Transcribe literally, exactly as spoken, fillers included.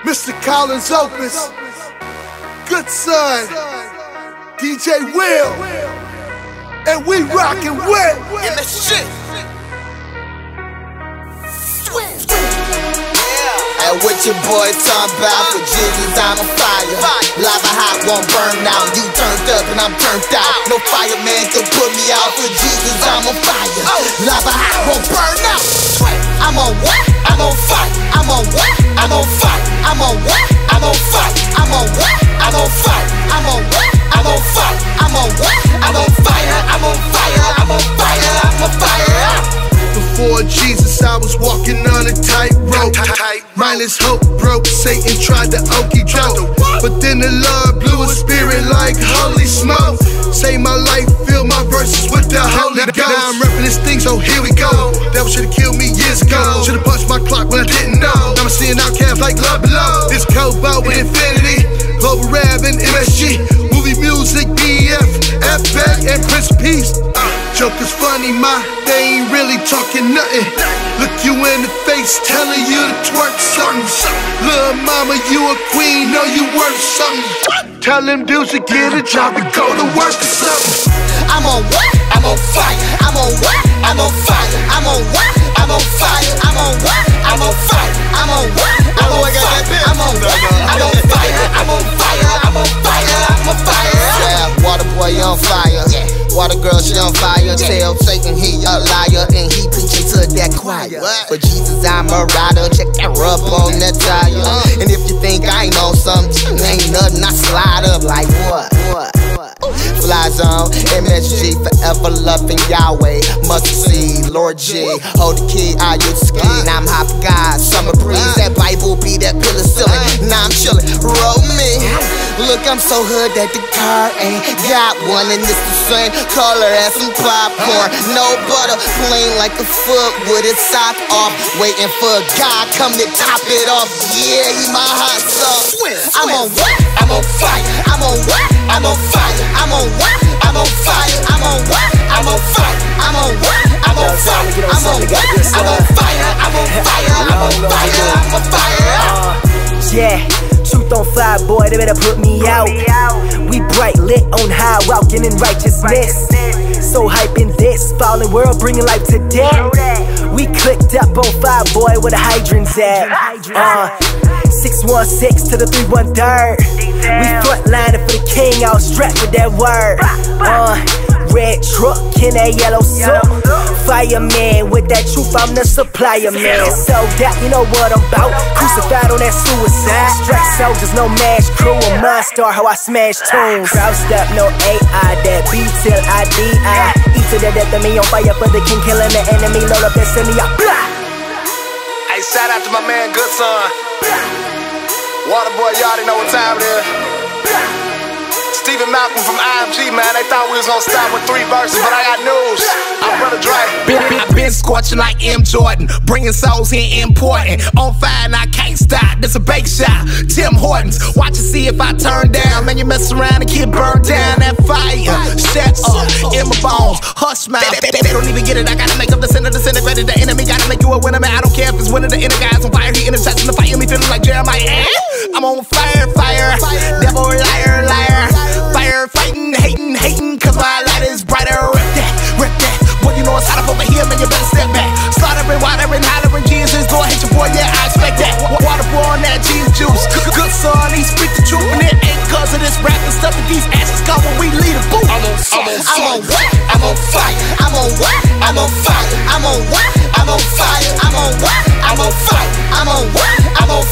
Mister Collins Opus, Good Son, D J Will, and we rockin' with in the shit. And what your boy talking about? For Jesus, I'm a fire. Lava hot, won't burn out. You turned up and I'm turned out. No fireman can put me out. For Jesus, I'm on fire. Lava hot, won't burn out. I'm on what? I'm on fire. I'm on what? I'm on fire. I'm on what? I'm on fire. I'm on what? I'm on fire. I'm on what? I'm on fire. I'm on what? I'm on fire. I'm on fire. I'm on fire. I'm on fire. Before Jesus, I was walking on a tightrope. Minus hope broke, Satan tried to okey doke. But then the Lord blew a spirit like holy smoke. Save my life, fill my verses with the Holy Ghost. Now I'm repping this thing, so here we go. Devil should've killed me years ago. Should've punched my clock when I didn't know. Now I'm seeing outcasts like Love Below. This Kobo with Infinity, Global Rap and M S G, movie music, B F, F back and Prince Peace. Uh, Joker's funny, ma, they ain't really talking nothing. Look you in the face, telling you to twerk something. Lil' mama, you a queen, know you worth something. Tell them dudes to get a job and go to work or something. I'm on what? I'm on fire. I'm on what? I'm on fire. I'm on what? I'm on fire. I'm on what? I'm on fire. I'm on what? I'm on fire. I'm on what? I'm on fire. I'm on fire. I'm on fire. I'm on fire. Yeah, water boy on fire. Water girl, she on fire. Tell Satan he a liar and he preaching to that choir. For Jesus, I'm a rider. Check that rub on that tire. And if you think I ain't on something, ain't nothing. I slide up like what? What? Fly zone, M S G, forever loving Yahweh. Mustard seed, Lord G, hold the key, I use the ski. Now I'm hot for God, summer breeze. That Bible be that penicillin. Now I'm chillin', roll me. Look, I'm so hood that the car ain't got one, and it's the same color as some popcorn. No butter, plain like a foot with its sock off. Waiting for God come to top it off. Yeah, he my hot sauce. I'm on what? I'm on fire. I'm on what? I'm on fire. I'm on what? I'm on fire. I'm on what? I'm on fire. I'm on what? I'm on fire. I'm on what? I'm on fire. I'm on fire. I'm on fire. I'm on fire. Yeah, truth on fire, boy, they better put me out. We bright lit on high, walking in righteousness. So hype in this fallen world, bringing life to death. We clicked up on fire, boy, where the hydrants at. Uh, six one six to the three one third. We frontlining for the king, all strapped with that word. Uh, red truck in that yellow suit. Fireman with that truth, I'm the supplier man. So that you know what I'm about. Crucified on that suicide. Straight soldiers, no mash crew. A monster, how I smash tunes. Crossed up, no A I, that B till I D I. E to the death of me, on fire for the king, killing the enemy. Load up that semi, I blah. Hey, shout out to my man Good Son. Waterboy, you already know what time it is. Stephen Malcolm from I M G, man. They thought we was gonna stop with three verses, but I got news. I'm Brother Dre. I've been scorching like M Jordan, bringing souls in important. On fire and I can't stop. This a bake shop, Tim Hortons. Watch and see if I turn down. Man, you mess around and get burned down. That fire, shut up in my bones. Hush, man. They, they, they don't even get it. I gotta make up the center, disintegrated. The enemy gotta make you a winner, man. I don't care if it's winner. The inner guys on fire. He energizing the fire. Me feeling like Jeremiah. Eh? I'm on fire, fire. Devil, liar, liar. Fire, fighting, hating, hating, cause my light is brighter. Rip that, rip that. Boy, you know it's hot up over here, man, you better step back. Slaughtering, watering, hollering, Jesus, go hit your boy, yeah, I expect that. Water boy on that Jesus juice. Good son, he speak the truth, and it ain't cause of this rapping stuff, and these asses come when we lead a booth. I'm on fire. I'm on what? I'm on fire. I'm on what? I'm on fire. I'm on what? I'm on fire. I'm on what? I'm on fire. I'm on what? I'm on